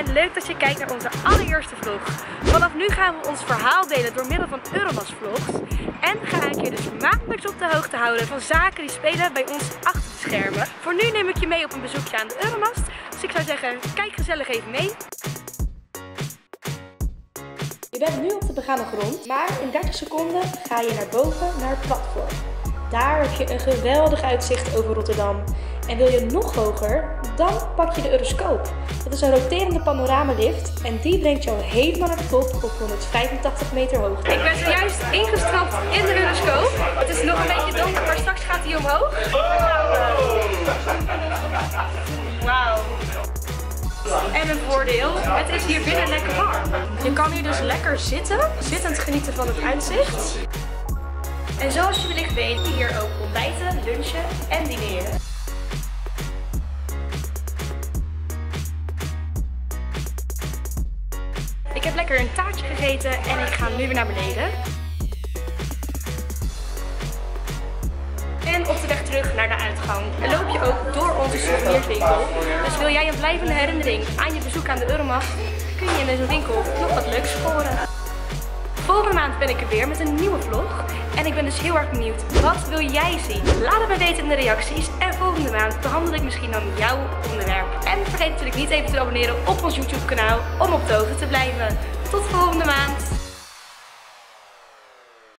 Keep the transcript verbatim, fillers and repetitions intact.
en leuk dat je kijkt naar onze allereerste vlog. Vanaf nu gaan we ons verhaal delen door middel van Euromast vlogs. En ga ik je dus maandelijks op de hoogte houden van zaken die spelen bij ons achter de schermen. Voor nu neem ik je mee op een bezoekje aan de Euromast. Dus ik zou zeggen, kijk gezellig even mee. Je bent nu op de begane grond, maar in dertig seconden ga je naar boven naar het platform. Daar heb je een geweldig uitzicht over Rotterdam. En wil je nog hoger, dan pak je de Euroscoop. Dat is een roterende panoramalift en die brengt jou helemaal naar de top op honderdvijfentachtig meter hoogte. Ik ben zojuist ingestapt in de Euroscoop. Het is nog een beetje donker, maar straks gaat hij omhoog. Wauw. En een voordeel, het is hier binnen lekker warm. Je kan hier dus lekker zitten, zittend genieten van het uitzicht. En zoals je wellicht weet, hier ook ontbijten, lunchen en dineren. Ik heb lekker een taartje gegeten en ik ga nu weer naar beneden. En op de weg terug naar de uitgang loop je ook door onze souvenirswinkel. Dus wil jij een blijvende herinnering aan je bezoek aan de Euromast, kun je in deze winkel nog wat leuks scoren. Volgende maand ben ik er weer met een nieuwe vlog. En ik ben dus heel erg benieuwd, wat wil jij zien? Laat het me weten in de reacties. En volgende maand behandel ik misschien dan jouw onderwerp. En vergeet natuurlijk niet even te abonneren op ons YouTube kanaal om op de hoogte te blijven. Tot volgende maand!